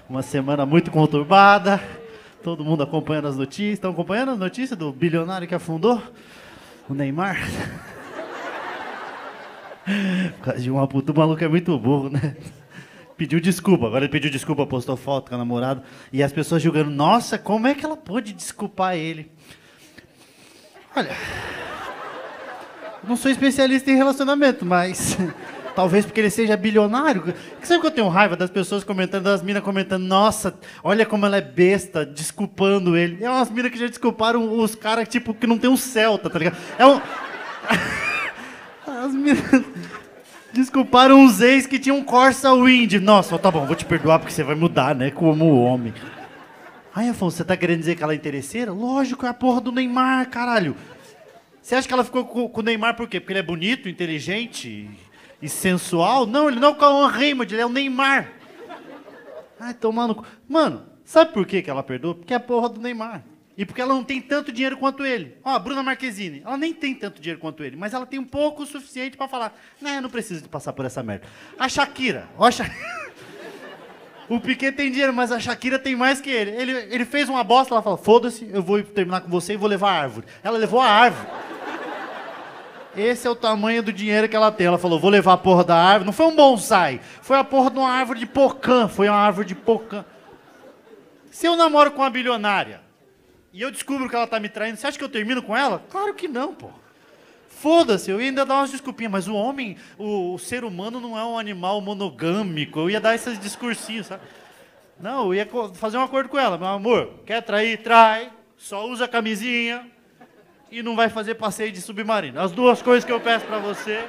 Uma semana muito conturbada. Todo mundo acompanhando as notícias. Estão acompanhando as notícias do bilionário que afundou? O Neymar? Por causa de uma puta, o maluco é muito burro, né? Pediu desculpa, agora ele pediu desculpa, postou foto com a namorada. E as pessoas julgando, nossa, como é que ela pôde desculpar ele? Olha, não sou especialista em relacionamento, mas talvez porque ele seja bilionário. Sabe que eu tenho raiva das pessoas comentando, das minas comentando, nossa, olha como ela é besta, desculpando ele. É umas minas que já desculparam os caras, tipo, que não tem um Celta, tá ligado? É um... As minas desculparam os ex que tinham um Corsa Wind. Nossa, tá bom, vou te perdoar porque você vai mudar, né, como homem. Ai, Afonso, você tá querendo dizer que ela é interesseira? Lógico, é a porra do Neymar, caralho. Você acha que ela ficou com o Neymar por quê? Porque ele é bonito, inteligente e sensual? Não, ele não é o Cauã Raymond, ele é o Neymar. Ai, tomando... Mano, sabe por que ela perdoou? Porque é a porra do Neymar. E porque ela não tem tanto dinheiro quanto ele. Ó, a Bruna Marquezine, ela nem tem tanto dinheiro quanto ele, mas ela tem um pouco o suficiente pra falar, né, eu não preciso de passar por essa merda. A Shakira, ó, o Piquet tem dinheiro, mas a Shakira tem mais que ele. Ele fez uma bosta, ela falou, foda-se, eu vou terminar com você e vou levar a árvore. Ela levou a árvore. Esse é o tamanho do dinheiro que ela tem. Ela falou, vou levar a porra da árvore. Não foi um bonsai, foi a porra de uma árvore de pocã. Foi uma árvore de pocã. Se eu namoro com uma bilionária e eu descubro que ela tá me traindo, você acha que eu termino com ela? Claro que não, pô. Foda-se, eu ia ainda dar umas desculpinhas, mas o homem, o ser humano não é um animal monogâmico. Eu ia dar esses discursinhos, sabe? Não, eu ia fazer um acordo com ela. Meu amor, quer trair? Trai. Só usa camisinha e não vai fazer passeio de submarino. As duas coisas que eu peço pra você.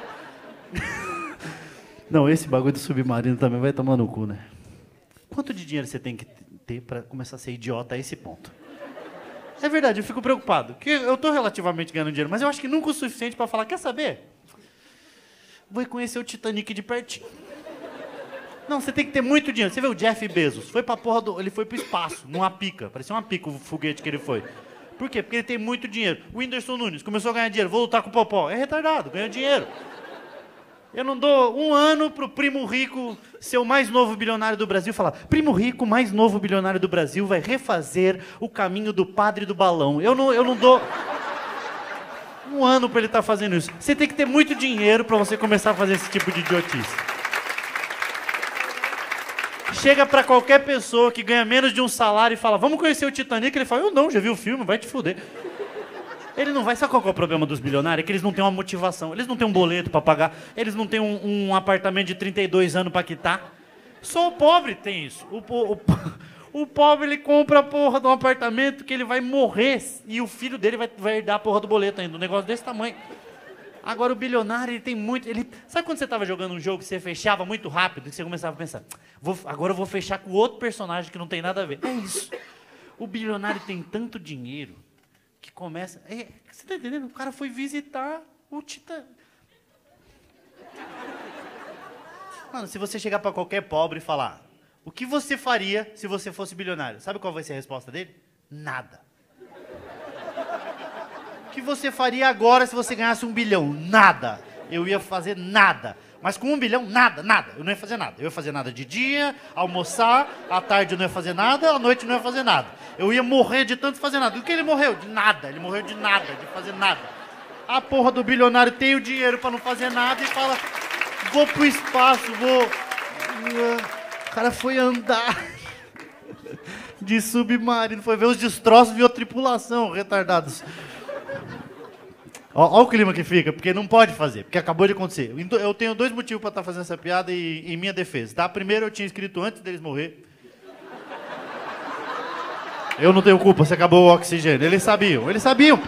Não, esse bagulho do submarino também vai tomar no cu, né? Quanto de dinheiro você tem que ter pra começar a ser idiota a esse ponto? É verdade, eu fico preocupado. Porque eu tô relativamente ganhando dinheiro, mas eu acho que nunca o suficiente pra falar, quer saber? Vou conhecer o Titanic de pertinho. Não, você tem que ter muito dinheiro. Você vê o Jeff Bezos, foi pra porra do... Ele foi pro espaço, numa pica. Parecia uma pica o foguete que ele foi. Por quê? Porque ele tem muito dinheiro. O Whindersson Nunes começou a ganhar dinheiro, vou lutar com o Popó. É retardado, ganhou dinheiro. Eu não dou um ano pro primo rico ser o mais novo bilionário do Brasil e falar, primo rico, mais novo bilionário do Brasil, vai refazer o caminho do padre do balão. Eu não dou um ano pra ele estar fazendo isso. Você tem que ter muito dinheiro pra você começar a fazer esse tipo de idiotice. Chega pra qualquer pessoa que ganha menos de um salário e fala, vamos conhecer o Titanic, ele fala, eu não, já vi o filme, vai te fuder. Ele não vai... Sabe qual é o problema dos bilionários? É que eles não têm uma motivação. Eles não têm um boleto pra pagar. Eles não têm um apartamento de 32 anos pra quitar. Só o pobre tem isso. O pobre, ele compra a porra de um apartamento que ele vai morrer e o filho dele vai herdar a porra do boleto ainda. Um negócio desse tamanho. Agora, o bilionário, ele tem muito... Sabe quando você tava jogando um jogo que você fechava muito rápido e você começava a pensar, agora eu vou fechar com outro personagem que não tem nada a ver. É isso. O bilionário tem tanto dinheiro que começa... você tá entendendo? O cara foi visitar o Titã. Mano, se você chegar pra qualquer pobre e falar, o que você faria se você fosse bilionário? Sabe qual vai ser a resposta dele? Nada. O que você faria agora se você ganhasse 1 bilhão? Nada. Eu ia fazer nada. Mas com 1 bilhão, nada. Eu não ia fazer nada. Eu ia fazer nada de dia, almoçar, à tarde eu não ia fazer nada, à noite eu não ia fazer nada. Eu ia morrer de tanto fazer nada. Do que ele morreu? De nada. Ele morreu de nada, de fazer nada. A porra do bilionário tem o dinheiro pra não fazer nada e fala, vou pro espaço, vou... O cara foi andar de submarino, foi ver os destroços, viu a tripulação, retardados. Olha o clima que fica, porque não pode fazer, porque acabou de acontecer. Eu tenho 2 motivos para estar fazendo essa piada em minha defesa, tá? Primeiro, eu tinha escrito antes deles morrer. Eu não tenho culpa, você acabou o oxigênio. Eles sabiam.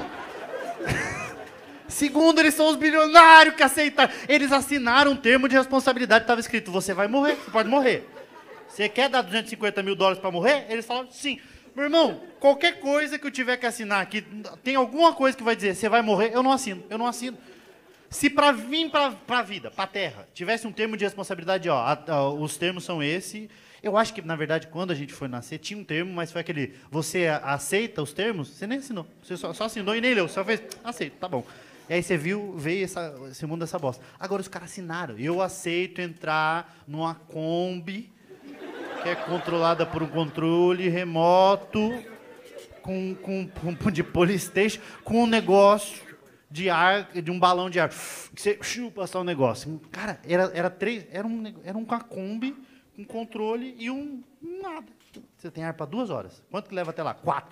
Segundo, eles são os bilionários que aceitaram. Eles assinaram um termo de responsabilidade, estava escrito, você vai morrer, você pode morrer. Você quer dar 250 mil dólares para morrer? Eles falaram, sim. Meu irmão, qualquer coisa que eu tiver que assinar aqui, tem alguma coisa que vai dizer, você vai morrer, eu não assino. Se pra vir pra vida, pra terra, tivesse um termo de responsabilidade, os termos são esse. Eu acho que, na verdade, quando a gente foi nascer, tinha um termo, mas foi aquele, você aceita os termos? Você nem assinou, você só assinou e nem leu, só fez, aceito, tá bom. E aí você veio esse mundo dessa bosta. Agora os caras assinaram, eu aceito entrar numa Kombi que é controlada por um controle remoto, de Polystation, com um negócio de ar, de um balão de ar, que você passar um negócio. Cara, era um Kombi, um controle e um nada. Você tem ar para 2 horas. Quanto que leva até lá? 4.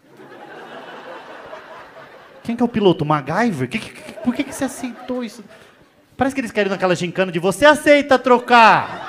Quem que é o piloto? O MacGyver? Por que você aceitou isso? Parece que eles querem naquela gincana de você aceita trocar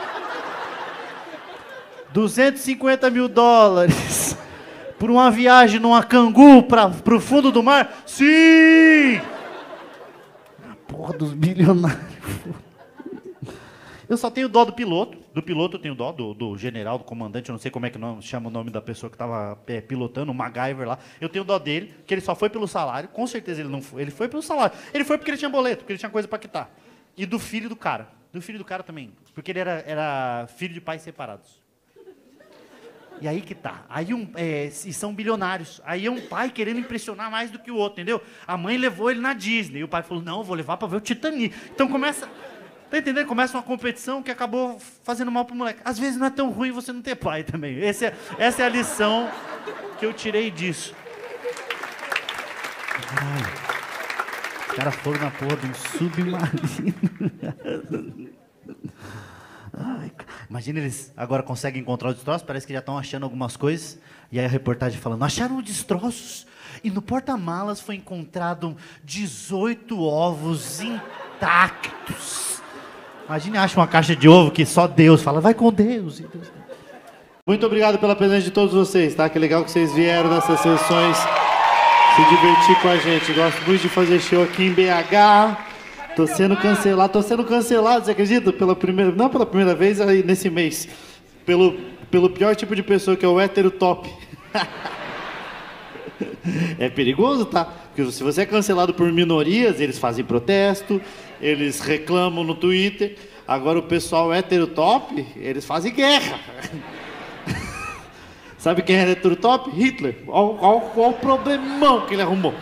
$250 mil por uma viagem numa Cangu pro fundo do mar? Sim! A porra dos bilionários. Eu só tenho dó do piloto. Do piloto eu tenho dó, do general, do comandante, eu não sei como é que chama o nome da pessoa que estava pilotando, o MacGyver lá. Eu tenho dó dele, que ele só foi pelo salário. Com certeza ele não foi. Ele foi pelo salário. Ele foi porque ele tinha boleto, porque ele tinha coisa para quitar. E do filho do cara. Do filho do cara também. Porque ele era filho de pais separados. E aí que tá. Aí e são bilionários. Aí é um pai querendo impressionar mais do que o outro, entendeu? A mãe levou ele na Disney. E o pai falou, não, eu vou levar para ver o Titanic. Então começa... Tá entendendo? Começa uma competição que acabou fazendo mal pro moleque. Às vezes não é tão ruim você não ter pai também. Essa é a lição que eu tirei disso. Caralho. Os caras foram na porra de um submarino. Ai, imagina eles agora conseguem encontrar os destroços, parece que já estão achando algumas coisas. E aí a reportagem falando, acharam destroços e no porta-malas foi encontrado 18 ovos intactos. Imagine, acha uma caixa de ovo que só Deus fala, vai com Deus. Muito obrigado pela presença de todos vocês, tá? Que legal que vocês vieram nessas sessões se divertir com a gente. Gosto muito de fazer show aqui em BH. Tô sendo cancelado, você acredita? Não pela primeira vez aí nesse mês. Pelo pior tipo de pessoa, que é o hétero top. É perigoso, tá? Porque se você é cancelado por minorias, eles fazem protesto, eles reclamam no Twitter. Agora o pessoal hétero top, eles fazem guerra. Sabe quem é hétero top? Hitler. Olha o problemão que ele arrumou.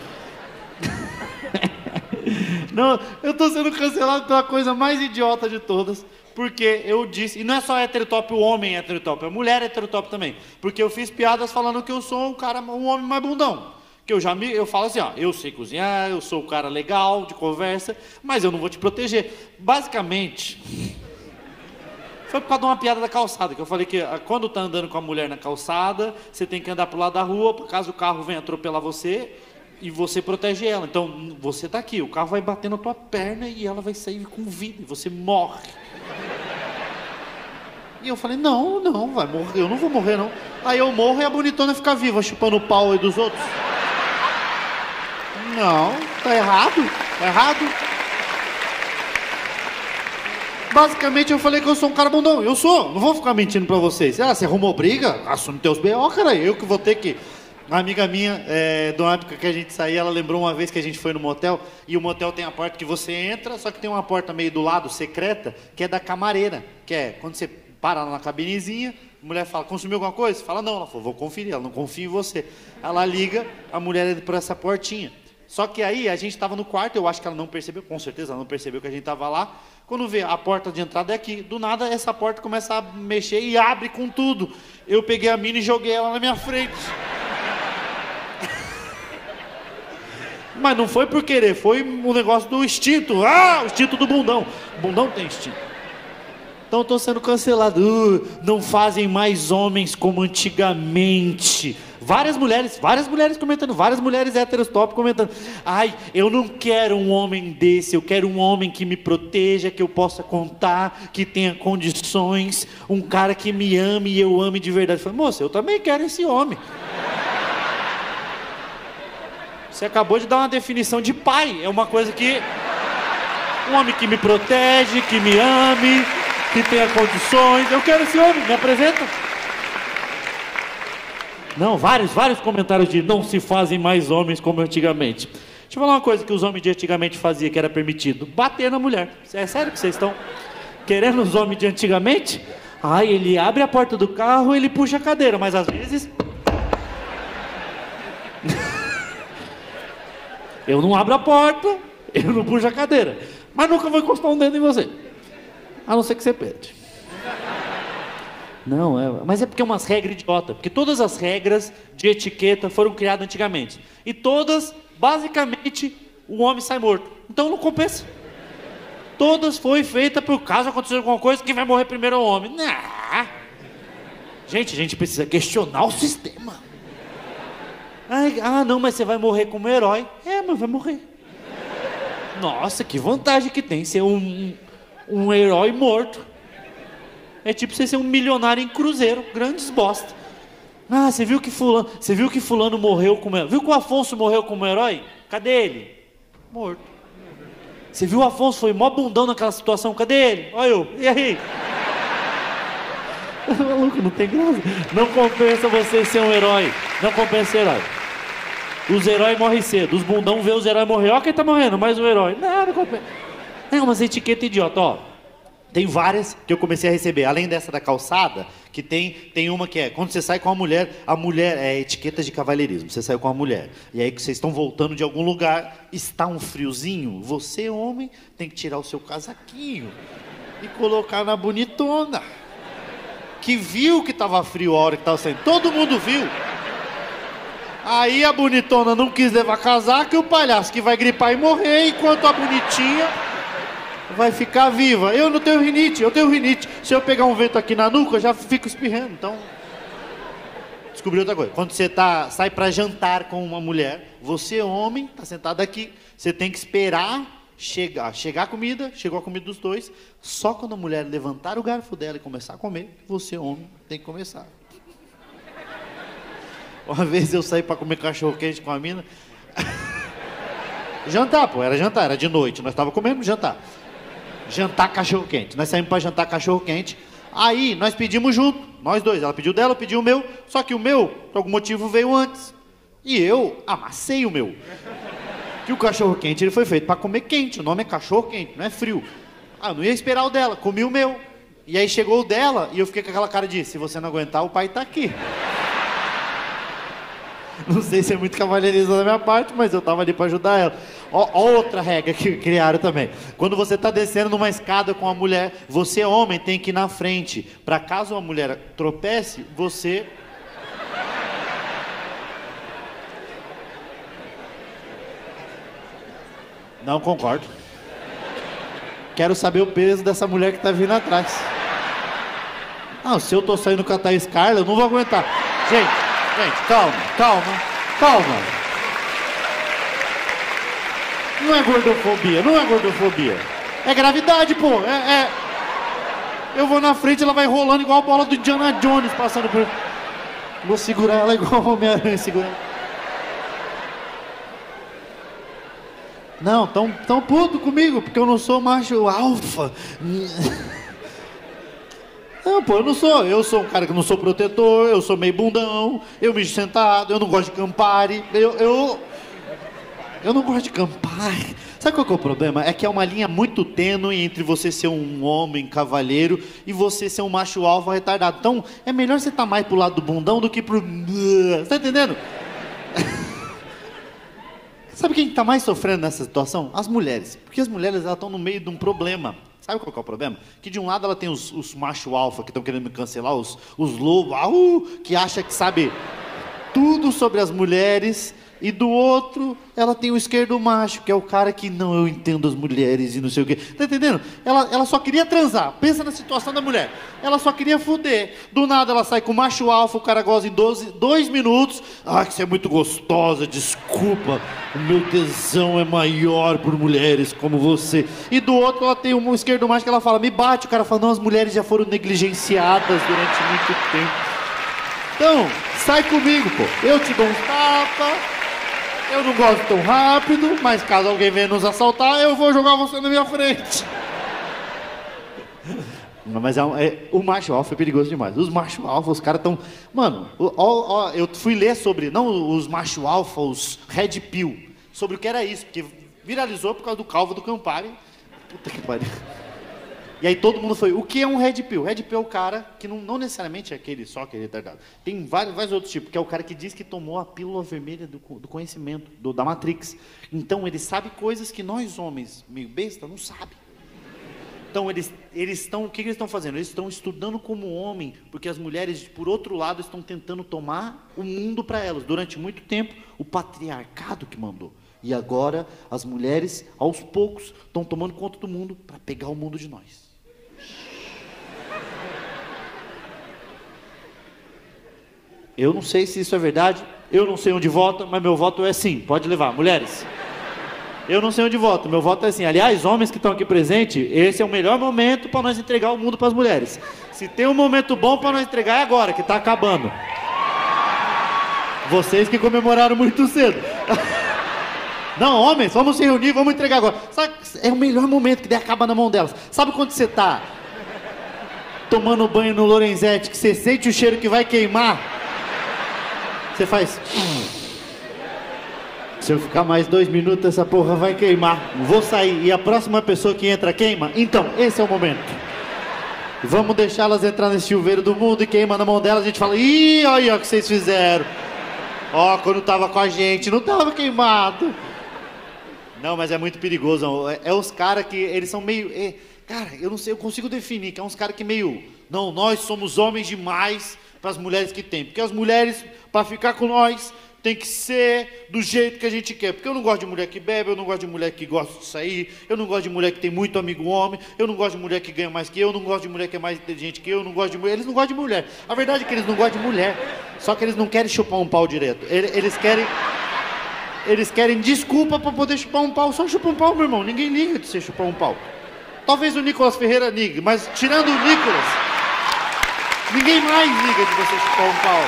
Não, eu tô sendo cancelado pela coisa mais idiota de todas. Porque eu disse, e não é só heterotop o homem heterotop, é mulher heterotop também. Porque eu fiz piadas falando que eu sou um homem mais bundão. Que eu falo assim, ó, eu sei cozinhar, eu sou o cara legal, de conversa, mas eu não vou te proteger. Basicamente, foi por causa de uma piada da calçada, que eu falei que quando tá andando com a mulher na calçada, você tem que andar pro lado da rua, por caso o carro venha atropelar você, e você protege ela. Então, você tá aqui, o carro vai bater na tua perna e ela vai sair com vida, e você morre. E eu falei, não, vai morrer, eu não vou morrer, não. Aí eu morro e a bonitona fica viva, chupando o pau aí dos outros. Não, tá errado. Basicamente eu falei que eu sou um cara bundão. Eu sou, não vou ficar mentindo pra vocês. Você arrumou briga? Assume teus B.O., cara. Eu que vou ter que... Uma amiga minha, de uma época que a gente saía, ela lembrou uma vez que a gente foi no motel, e o motel tem a porta que você entra, só que tem uma porta meio do lado, secreta, que é da camareira, que é quando você para na cabinezinha, a mulher fala, consumiu alguma coisa? Você fala, não. Ela falou, vou conferir, ela não confia em você. Ela liga, a mulher entra por essa portinha. Só que aí a gente estava no quarto, eu acho que ela não percebeu, com certeza ela não percebeu que a gente estava lá. Quando vê, a porta de entrada é aqui. Do nada, essa porta começa a mexer e abre com tudo. Eu peguei a mina e joguei ela na minha frente. Mas não foi por querer, foi um negócio do instinto. O instinto do bundão. O bundão tem instinto. Então eu tô sendo cancelado. Não fazem mais homens como antigamente. Várias mulheres comentando, várias mulheres héteros top comentando. Ai, eu não quero um homem desse, eu quero um homem que me proteja, que eu possa contar, que tenha condições, um cara que me ame e eu ame de verdade. Eu falei, moça, eu também quero esse homem. Você acabou de dar uma definição de pai. É uma coisa que... Um homem que me protege, que me ame, que tenha condições. Eu quero esse homem, me apresenta. Não, vários comentários de não se fazem mais homens como antigamente. Deixa eu falar uma coisa que os homens de antigamente faziam que era permitido. Bater na mulher. É sério que vocês estão querendo os homens de antigamente? Ai, ele abre a porta do carro, ele puxa a cadeira, mas às vezes... Eu não abro a porta, eu não puxo a cadeira. Mas nunca vou encostar um dedo em você. A não ser que você pede. Não, mas é porque é umas regras idiota. Porque todas as regras de etiqueta foram criadas antigamente. E todas, basicamente, o homem sai morto. Então não compensa. Todas foi feita por caso acontecer alguma coisa, quem vai morrer primeiro é o homem. Nah. Gente, a gente precisa questionar o sistema. Não, mas você vai morrer como herói. Mas vai morrer. Nossa, que vantagem que tem ser um herói morto. É tipo você ser um milionário em cruzeiro, grandes bosta. Você viu que fulano morreu como herói? Viu que o Afonso morreu como herói? Cadê ele? Morto. Você viu o Afonso foi mó bundão naquela situação? Cadê ele? Olha eu. E aí? Maluco, não tem graça. Não compensa você ser um herói. Não compensa ser herói. Os heróis morrem cedo. Os bundão vê os heróis morrer. Ó quem tá morrendo, mais um herói. Não compensa. É umas etiquetas idiota, ó. Tem várias que eu comecei a receber. Além dessa da calçada, que tem uma que é... Quando você sai com a mulher é etiqueta de cavalheirismo. Você saiu com a mulher. E aí que vocês estão voltando de algum lugar, está um friozinho. Você, homem, tem que tirar o seu casaquinho e colocar na bonitona. Que viu que estava frio a hora que estava saindo. Todo mundo viu. Aí a bonitona não quis levar casaco e o palhaço que vai gripar e morrer, enquanto a bonitinha... vai ficar viva. Eu não tenho rinite, eu tenho rinite. Se eu pegar um vento aqui na nuca, eu já fico espirrando. Então, descobri outra coisa. Quando você sai pra jantar com uma mulher, você, homem, tá sentado aqui, você tem que esperar chegar a comida, chegou a comida dos dois. Só quando a mulher levantar o garfo dela e começar a comer, você, homem, tem que começar. Uma vez eu saí pra comer cachorro quente com a mina. Jantar, pô, era jantar, era de noite. Nós tava comendo jantar. Jantar cachorro-quente. Nós saímos para jantar cachorro-quente. Aí, nós pedimos junto. Nós dois. Ela pediu dela, eu pedi o meu. Só que o meu, por algum motivo, veio antes. E eu amassei o meu. Que o cachorro-quente, ele foi feito para comer quente. O nome é cachorro-quente, não é frio. Eu não ia esperar o dela. Comi o meu. E aí chegou o dela e eu fiquei com aquela cara de... Se você não aguentar, o pai tá aqui. Não sei se é muito cavalheirismo da minha parte, mas eu tava ali para ajudar ela. Outra regra que criaram também. Quando você tá descendo numa escada com a mulher, você, homem, tem que ir na frente. Para caso a mulher tropece, você... Não concordo. Quero saber o peso dessa mulher que tá vindo atrás. Não, se eu tô saindo com a Thaís Carla, eu não vou aguentar. Gente, calma. Não é gordofobia. É gravidade, pô. Eu vou na frente, ela vai rolando igual a bola do Indiana Jones passando por... Vou segurar ela igual o Homem-Aranha segurando. Não, tão puto comigo, porque eu não sou macho alfa. Não, pô, eu não sou. Eu sou um cara que não sou protetor, eu sou meio bundão, eu mijo sentado, eu não gosto de Campari. Eu não gosto de Campari. Sabe qual que é o problema? É que é uma linha muito tênue entre você ser um homem cavalheiro e você ser um macho alfa retardado. Então, é melhor você estar mais pro lado do bundão do que pro... Você tá entendendo? Sabe quem tá mais sofrendo nessa situação? As mulheres. Porque as mulheres, elas estão no meio de um problema. Sabe qual que é o problema? Que de um lado ela tem os macho alfa que estão querendo me cancelar, os lobos, que acha que sabe tudo sobre as mulheres, e do outro ela tem o esquerdo macho, que é o cara que não, eu entendo as mulheres e não sei o quê. Tá entendendo? Ela só queria transar. Pensa na situação da mulher. Ela só queria fuder. Do nada ela sai com o macho alfa, o cara goza em 2 minutos. Que você é muito gostosa, desculpa. O meu tesão é maior por mulheres como você. E do outro ela tem um esquerdo macho que ela fala, me bate. O cara fala, não, as mulheres já foram negligenciadas durante muito tempo. Então, sai comigo, pô. Eu te dou um tapa. Eu não gosto tão rápido, mas caso alguém venha nos assaltar, eu vou jogar você na minha frente. Mas o macho alfa é perigoso demais. Os macho alfa, os caras estão... Mano, eu fui ler sobre, não os macho alfa, os red pill, sobre o que era isso, porque viralizou por causa do calvo do Campari. Puta que pariu. E aí todo mundo foi, o que é um red pill? Red pill é o cara que não necessariamente é aquele só que é retardado. Tem vários outros tipos, que é o cara que diz que tomou a pílula vermelha do conhecimento, da Matrix. Então ele sabe coisas que nós homens, meio besta, não sabe. Então, eles estão... O que eles estão fazendo? Eles estão estudando como homem, porque as mulheres, por outro lado, estão tentando tomar o mundo para elas. Durante muito tempo, o patriarcado que mandou. E agora, as mulheres, aos poucos, estão tomando conta do mundo para pegar o mundo de nós. Eu não sei se isso é verdade, eu não sei onde vota, mas meu voto é sim, pode levar. Mulheres, eu não sei onde voto, meu voto é sim. Aliás, homens que estão aqui presentes, esse é o melhor momento para nós entregar o mundo para as mulheres. Se tem um momento bom para nós entregar é agora, que está acabando. Vocês que comemoraram muito cedo. Não, homens, vamos se reunir, vamos entregar agora. Sabe, é o melhor momento que daí acaba na mão delas. Sabe quando você está tomando banho no Lorenzetti, que você sente o cheiro que vai queimar? Você faz... Se eu ficar mais 2 minutos, essa porra vai queimar. Vou sair. E a próxima pessoa que entra queima? Então, esse é o momento. Vamos deixá-las entrar nesse chuveiro do mundo e queima na mão delas. A gente fala, ih, olha o que vocês fizeram. Ó, quando tava com a gente, não tava queimado. Não, mas é muito perigoso. É os caras que, eles são meio... cara, eu não sei, eu consigo definir, que é uns caras que meio... Não, nós somos homens demais para as mulheres que tem. Porque as mulheres, para ficar com nós, tem que ser do jeito que a gente quer. Porque eu não gosto de mulher que bebe, eu não gosto de mulher que gosta de sair, eu não gosto de mulher que tem muito amigo homem, eu não gosto de mulher que ganha mais que eu não gosto de mulher que é mais inteligente que eu não gosto de mulher. Eles não gostam de mulher. A verdade é que eles não gostam de mulher. Só que eles não querem chupar um pau direto. Eles querem desculpa para poder chupar um pau. Só chupa um pau, meu irmão. Ninguém liga de você chupar um pau. Talvez o Nicolas Ferreira ligue, mas tirando o Nicolas, ninguém mais liga de você chupar um pau.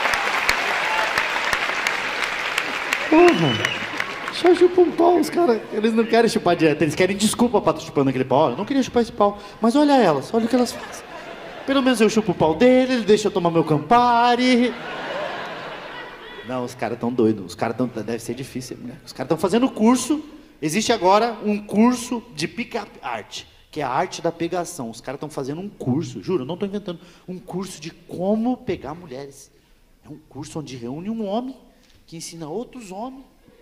Porra, só chupa um pau, os caras, eles não querem chupar direto, eles querem desculpa pra estar chupando aquele pau. Eu não queria chupar esse pau, mas olha elas, olha o que elas fazem. Pelo menos eu chupo o pau dele, ele deixa eu tomar meu Campari. Não, os caras tão doidos, os caras tão... Deve ser difícil, né? Os caras estão fazendo curso, existe agora um curso de pick-up art, que é a arte da pegação. Os caras estão fazendo um curso, juro, eu não estou inventando, um curso de como pegar mulheres. É um curso onde reúne um homem que ensina outros homens.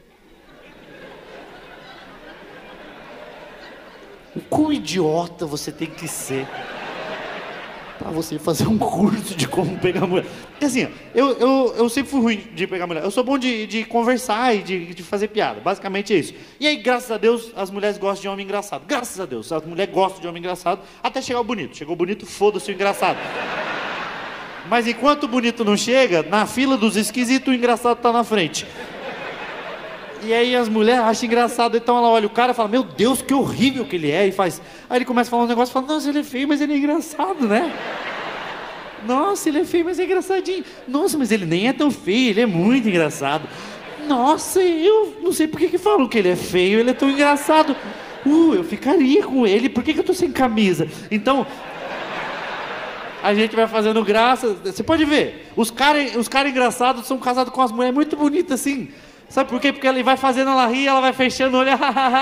O quão idiota você tem que ser pra você fazer um curso de como pegar mulher. Porque assim, eu sempre fui ruim de pegar mulher. Eu sou bom de conversar e de fazer piada. Basicamente é isso. E aí, graças a Deus, as mulheres gostam de homem engraçado. Graças a Deus, as mulheres gostam de homem engraçado até chegar o bonito. Chegou o bonito, foda-se o engraçado. Mas enquanto o bonito não chega, na fila dos esquisitos, o engraçado tá na frente. E aí as mulheres acham engraçado, então ela olha o cara e fala, meu Deus, que horrível que ele é, e faz... Aí ele começa a falar um negócio e fala, nossa, ele é feio, mas ele é engraçado, né? Nossa, ele é feio, mas é engraçadinho. Nossa, mas ele nem é tão feio, ele é muito engraçado. Nossa, eu não sei por que falam que ele é feio, ele é tão engraçado. Eu ficaria com ele, por que eu tô sem camisa? Então... A gente vai fazendo graça. Você pode ver, os cara engraçados são casados com as mulheres muito bonitas assim. Sabe por quê? Porque ele vai fazendo ela rir, ela vai fechando o olho.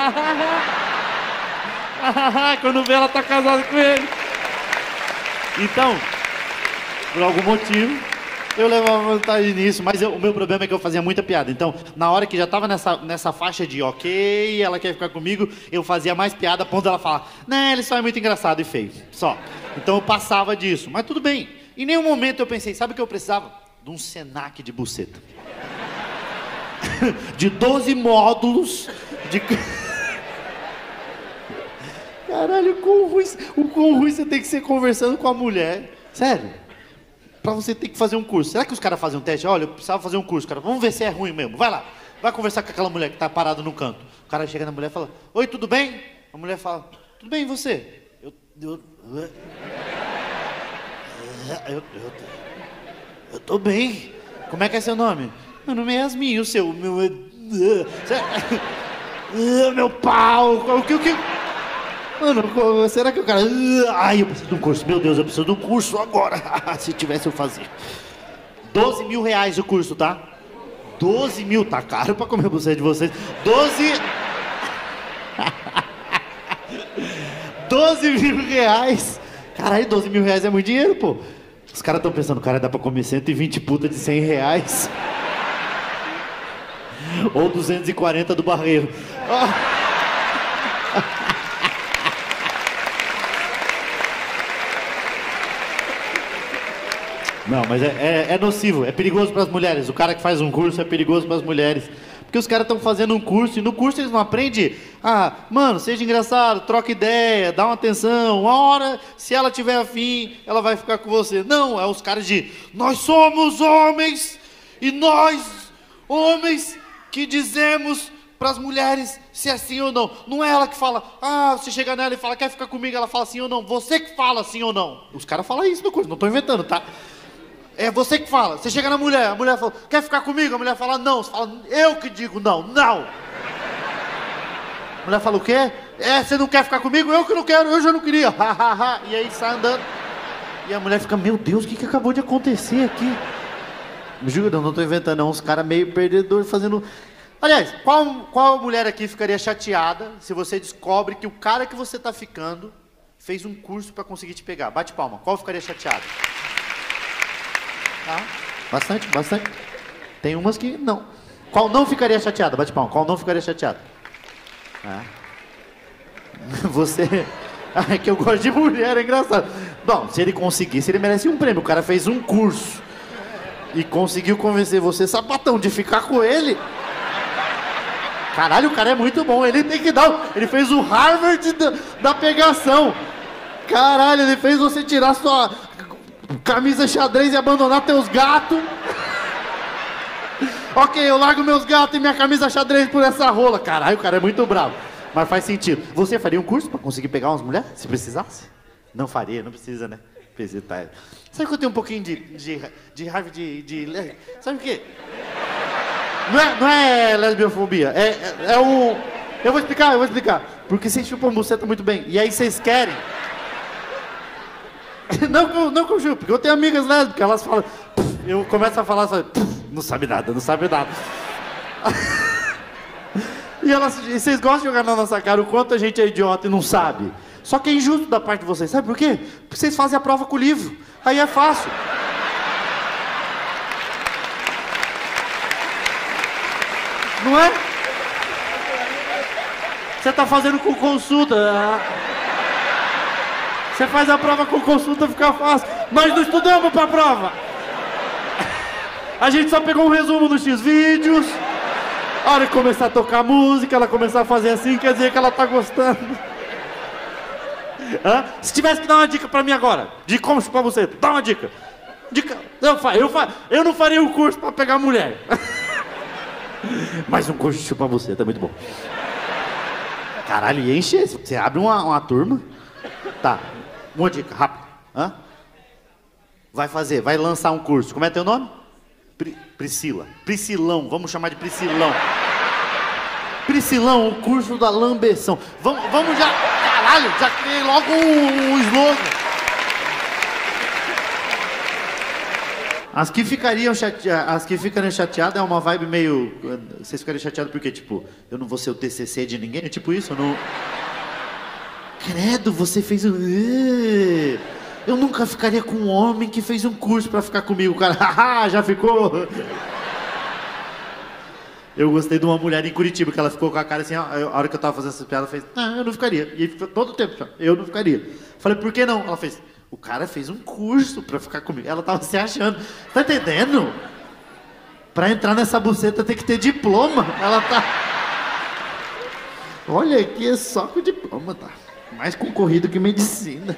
Quando vê, ela tá casada com ele. Então, por algum motivo, eu levava vantagem nisso. Mas o meu problema é que eu fazia muita piada. Então, na hora que já tava nessa faixa de ok, ela quer ficar comigo, eu fazia mais piada a ponto dela falar, né, ele só é muito engraçado e feio. Só. Então eu passava disso, mas tudo bem. Em nenhum momento eu pensei, sabe o que eu precisava? De um Senac de buceta. De 12 módulos de... Caralho, o quão ruim você tem que ser conversando com a mulher. Sério. Pra você ter que fazer um curso. Será que os caras fazem um teste? Olha, eu precisava fazer um curso, cara. Vamos ver se é ruim mesmo. Vai lá. Vai conversar com aquela mulher que tá parada no canto. O cara chega na mulher e fala, oi, tudo bem? A mulher fala, tudo bem, e você? Eu tô bem. Como é que é seu nome? Meu nome é Yasmin, o seu? Meu pau. O que? Mano, será que o cara... Ai, eu preciso de um curso. Meu Deus, eu preciso de um curso agora. Se tivesse eu fazia. 12 mil reais o curso, tá? 12 mil, tá caro pra comer buceta de vocês. 12 mil reais. Caralho, 12 mil reais é muito dinheiro, pô. Os caras estão pensando, cara, dá pra comer 120 puta de 100 reais. Ou 240 do Barreiro. Não, mas é nocivo, é perigoso para as mulheres. O cara que faz um curso é perigoso para as mulheres. Porque os caras estão fazendo um curso e no curso eles não aprendem. Ah, mano, seja engraçado, troca ideia, dá uma atenção. Uma hora, se ela tiver afim, ela vai ficar com você. Não, é os caras de nós somos homens e nós, homens, que dizemos para as mulheres se é sim ou não. Não é ela que fala, você chega nela e fala, quer ficar comigo? Ela fala sim ou não. Você que fala sim ou não. Os caras falam isso no curso, não estou inventando, tá? É você que fala. Você chega na mulher, a mulher fala, quer ficar comigo? A mulher fala, não. Você fala, eu que digo não, não. A mulher fala, o quê? Você não quer ficar comigo? Eu que não quero, eu já não queria. E aí sai andando. E a mulher fica, meu Deus, o que acabou de acontecer aqui? Me juro, não estou inventando, não. Uns caras meio perdedores fazendo... Aliás, qual mulher aqui ficaria chateada se você descobre que o cara que você está ficando fez um curso para conseguir te pegar? Bate palma. Qual ficaria chateada? Tá? Bastante, bastante. Tem umas que não. Qual não ficaria chateada? Bate palma. Qual não ficaria chateada? Você... É que eu gosto de mulher, é engraçado. Bom, se ele conseguisse, ele merece um prêmio. O cara fez um curso e conseguiu convencer você, sapatão, de ficar com ele. Caralho, o cara é muito bom. Ele tem que dar... Ele fez o Harvard da pegação. Caralho, ele fez você tirar sua... camisa xadrez e abandonar teus gatos. Ok, eu largo meus gatos e minha camisa xadrez por essa rola. Caralho, o cara é muito bravo. Mas faz sentido. Você faria um curso pra conseguir pegar umas mulheres? Se precisasse? Não faria, não precisa, né? Sabe que eu tenho um pouquinho de raiva de... Sabe o quê? Não é lesbiofobia. É o... Eu vou explicar. Porque vocês chupam buceta muito bem. E aí vocês querem... Não que eu chupo, porque eu tenho amigas lésbicas, elas falam... Eu começo a falar só... Não sabe nada. E vocês gostam de jogar na nossa cara o quanto a gente é idiota e não sabe. Só que é injusto da parte de vocês, sabe por quê? Porque vocês fazem a prova com o livro, aí é fácil. Não é? Você tá fazendo com consulta. Você faz a prova com consulta, fica fácil. Nós não estudamos pra prova. A gente só pegou um resumo nos X-Vídeos. A hora que começar a tocar música, ela começar a fazer assim, quer dizer que ela tá gostando. Se tivesse que dar uma dica pra mim agora, de como chupar você, dá uma dica. Eu não faria um curso pra pegar mulher. Mas um curso de chupar você, tá muito bom. Caralho, e enche. Você abre uma turma. Tá, uma dica, rápido. Vai lançar um curso. Como é teu nome? Priscila. Priscilão, vamos chamar de Priscilão. Priscilão, o curso da lambeção. Vamos já... Caralho, já criei logo um slogan. As que ficariam chateadas é uma vibe meio... Vocês ficariam chateados porque, tipo, eu não vou ser o TCC de ninguém? É tipo isso, eu não... Credo, você fez um... Eu nunca ficaria com um homem que fez um curso pra ficar comigo, cara. Haha, já ficou? Eu gostei de uma mulher em Curitiba, que ela ficou com a cara assim, a hora que eu tava fazendo essa piada, ela fez, eu não ficaria. E ficou todo o tempo, eu não ficaria. Falei, por que não? Ela fez, o cara fez um curso pra ficar comigo. Ela tava se achando, tá entendendo? Pra entrar nessa buceta tem que ter diploma. Ela tá... Olha aqui, é só com diploma, tá? Mais concorrido que medicina.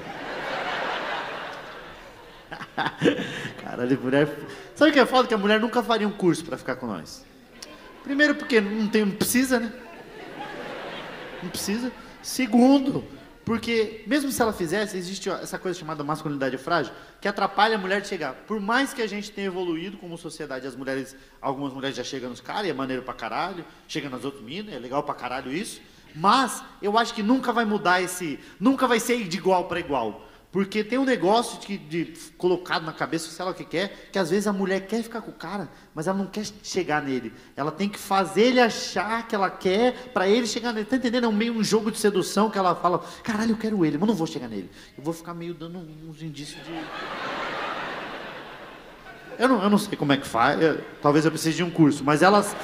Caralho, mulher... Sabe o que é foda? Que a mulher nunca faria um curso pra ficar com nós. Primeiro porque não precisa, né? Não precisa. Segundo, porque mesmo se ela fizesse, existe essa coisa chamada masculinidade frágil, que atrapalha a mulher de chegar. Por mais que a gente tenha evoluído como sociedade, algumas mulheres já chegam nos caras, e é maneiro pra caralho, chega nas outras minas, é legal pra caralho isso, mas eu acho que nunca vai mudar nunca vai ser de igual para igual. Porque tem um negócio colocado na cabeça, sei lá o que quer, que às vezes a mulher quer ficar com o cara, mas ela não quer chegar nele. Ela tem que fazer ele achar que ela quer, pra ele chegar nele. Tá entendendo? É meio um jogo de sedução que ela fala, caralho, eu quero ele, mas não vou chegar nele. Eu vou ficar meio dando uns indícios de... Eu não sei como é que faz, talvez eu precise de um curso, mas elas...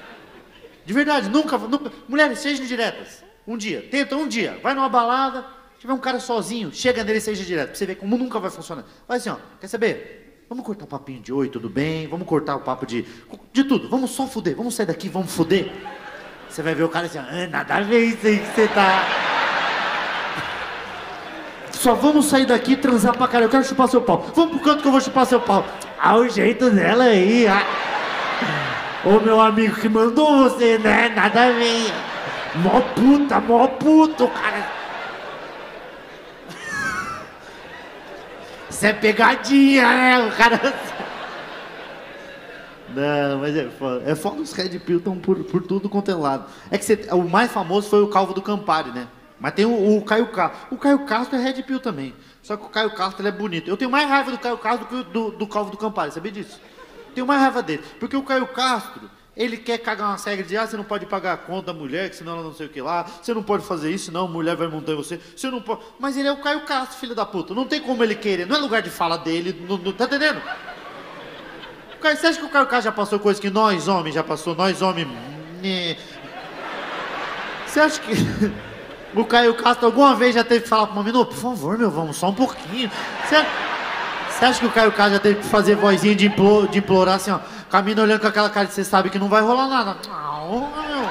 De verdade, nunca... Mulheres, sejam diretas. Um dia, tenta um dia, vai numa balada... Se tiver um cara sozinho, chega nele e seja direto, pra você ver como nunca vai funcionar. Vai assim, ó, quer saber? Vamos cortar o papinho de oi, tudo bem? Vamos cortar o papo de tudo. Vamos só fuder, vamos sair daqui, vamos fuder. Você vai ver o cara assim, nada a ver isso aí que você tá... Só vamos sair daqui e transar pra caralho. Eu quero chupar seu pau. Vamos pro canto que eu vou chupar seu pau. O jeito dela aí. Ô, meu amigo que mandou você, né? Nada a ver. Mó puto, cara. Isso é pegadinha, né? O cara... Não, mas é foda. É foda, os Red Pill estão por tudo quanto é lado. É que o mais famoso foi o Calvo do Campari, né? Mas tem o Caio Castro. O Caio Castro é Red Pill também. Só que o Caio Castro ele é bonito. Eu tenho mais raiva do Caio Castro do que do Calvo do Campari, sabia disso? Tenho mais raiva dele. Porque o Caio Castro, ele quer cagar uma regra de você não pode pagar a conta da mulher, que senão ela não sei o que lá. Você não pode fazer isso, senão a mulher vai montar em você. Você não pode... Mas ele é o Caio Castro, filho da puta. Não tem como ele querer. Não é lugar de fala dele. Tá entendendo? Você acha que o Caio Castro já passou coisa que nós, homens, já passou? Nós, homens... Você acha que... O Caio Castro alguma vez já teve que falar pro menino, por favor, meu, vamos só um pouquinho. Você acha que o Caio Castro já teve que fazer vozinha de implorar assim, ó, com a mina olhando com aquela cara de você sabe que não vai rolar nada. Não, meu.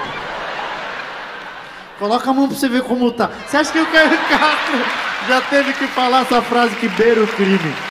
Coloca a mão pra você ver como tá. Você acha que o Caio Castro já teve que falar essa frase que beira o crime?